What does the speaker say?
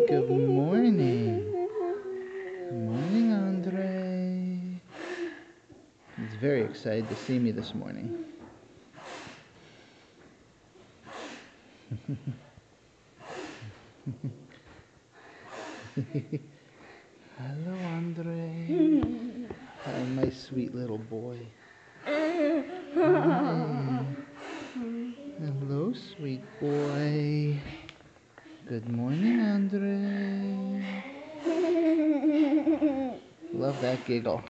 Good morning. Morning, Andre. He's very excited to see me this morning. Hello, Andre. Hi, my sweet little boy. Hi. Hello, sweet boy. Good morning, Andre. Love that giggle.